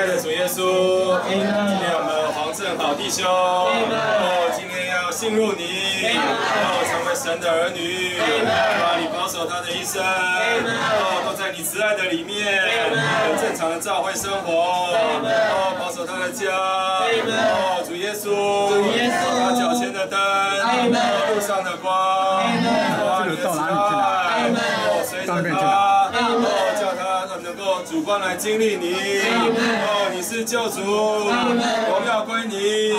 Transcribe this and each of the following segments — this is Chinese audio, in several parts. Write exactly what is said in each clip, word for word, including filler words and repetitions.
爱的主耶稣，今天我们黄正好弟兄，哦，今天要信入你，哦，成为神的儿女，啊，你保守他的一生，哦，都在你慈爱的里面，有正常的教会生活，哦，保守他的家，哦，主耶稣，他脚前的灯，路上的光，哇，你的慈爱，哦，随着他，哦，叫他能够主观来经历你，哦，你是救主，荣耀归你。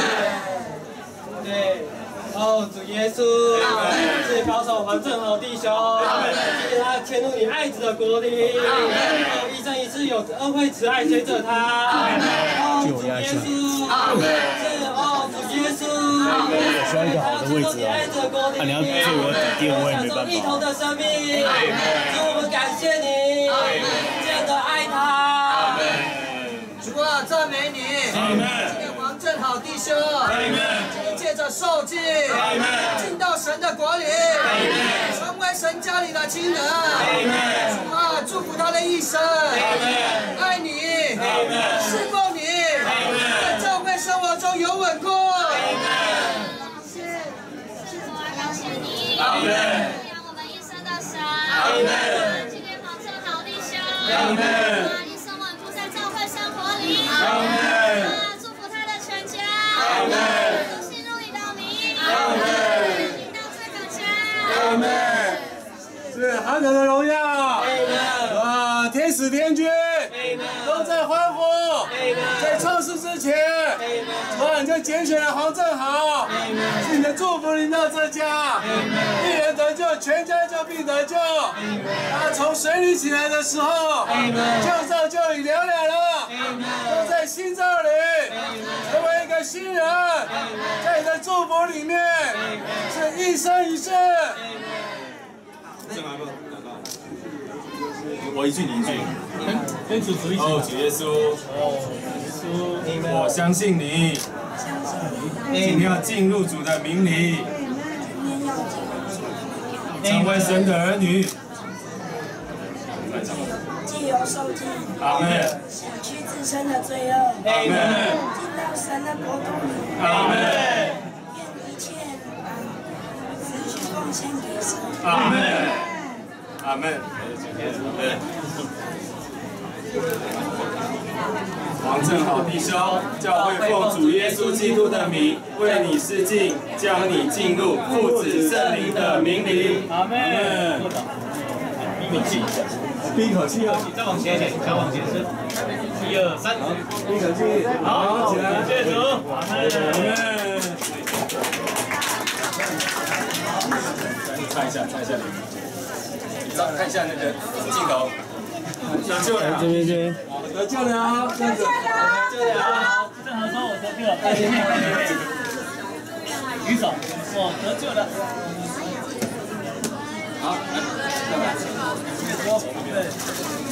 对，哦，主耶稣，是保守黄正好弟兄，谢谢他迁入你爱子的国里，哦，一生一世有恩惠慈爱随着他，哦，主耶稣，是哦，主耶稣， 我需要一个好的位置哦。啊，你要对我抵电，我也没办法。 一头的生命，主，我们感谢你，这样的爱他。 主啊，赞美你！今天黄正好弟兄，今天借着受祭，进到神的国里，成为神家里的亲人。主啊，祝福他的一生，爱你，侍奉你，在教会生活中有稳固。 是，是主啊，感谢你，养我们一生的神。今天黄正好弟兄，一生稳固在教会生活里。祝福他的全家，都信入你的名，领到这个家。 是何等的荣耀！啊，天使天军都在欢呼，在创世之前，哇，你就拣选了黄正好，是你的祝福临到这家，一人得救，全家就必得救。他从水里起来的时候，旧造就已了了了，都在新造里成为一个新人，在你的祝福里面是一生一世。我一句你一句。 跟主主一起。 哦，主耶稣，我相信你，今天要进入主的名里，成为神的儿女。 既有受尽， 阿门。 洗去自身的罪恶， 阿门。 进到神的国度里， 阿门。 愿一切死去奉献给神。 阿门。阿门。黄正好弟兄，教会奉主耶稣基督的名，为你施浸，将你进入父子圣灵的名里。 阿门。闭口气，闭一口气哦，再往前一点，再往前伸。一二三， 闭口气，好，起来， 谢谢主，阿门。 看一下，看一下，看一下那个镜头。得救了， 这边这边， 得救了，这样子，得救了。 正好说我得救了，哎，前面前面，举手，我得救了。 好，来，再来。